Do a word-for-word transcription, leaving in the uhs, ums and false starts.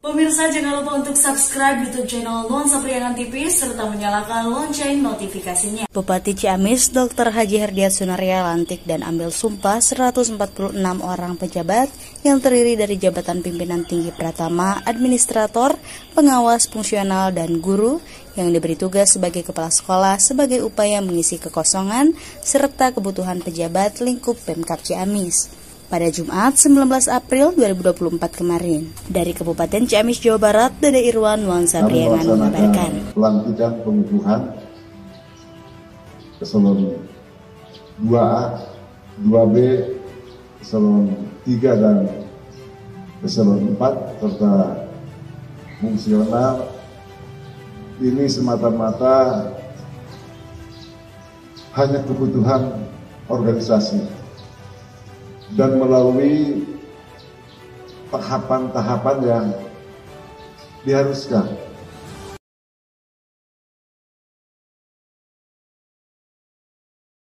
Pemirsa, jangan lupa untuk subscribe YouTube channel Nuansa Priangan T V serta menyalakan lonceng notifikasinya. Bupati Ciamis dokter Haji Herdiat Sunaria lantik dan ambil sumpah seratus empat puluh enam orang pejabat yang terdiri dari jabatan pimpinan tinggi pratama, administrator, pengawas fungsional, dan guru yang diberi tugas sebagai kepala sekolah sebagai upaya mengisi kekosongan serta kebutuhan pejabat lingkup Pemkab Ciamis pada Jumat sembilan belas April dua ribu dua puluh empat kemarin. Dari Kabupaten Ciamis, Jawa Barat, Dede Irwan, Nuansa Priangan mengabarkan. Pelantikan pengukuhan eselon dua A, dua B, eselon tiga dan eselon empat serta fungsional ini semata-mata hanya kebutuhan organisasi dan melalui tahapan-tahapan yang diharuskan